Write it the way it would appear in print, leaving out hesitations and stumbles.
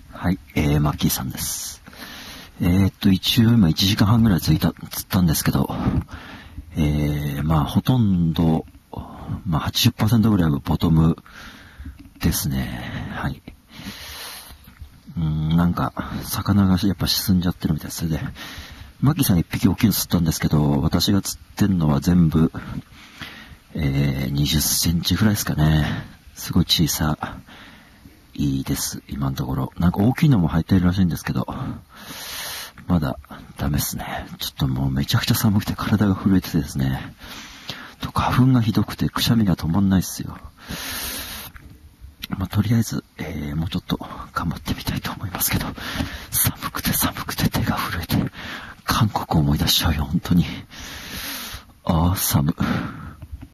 はい、マッキーさんです。一応今1時間半ぐらい釣ったんですけど、ほとんど、80% ぐらいはボトムですね。はい。なんか、魚がやっぱ沈んじゃってるみたいです。で、マッキーさん1匹大きいの釣ったんですけど、私が釣ってんのは全部、20センチぐらいですかね。すごい小さいです、今のところ。なんか大きいのも入っているらしいんですけど、まだダメですね。ちょっともうめちゃくちゃ寒くて体が震えててですね。花粉がひどくてくしゃみが止まんないっすよ。とりあえず、もうちょっと頑張ってみたいと思いますけど、寒くて手が震えて、韓国を思い出しちゃうよ、本当に。寒。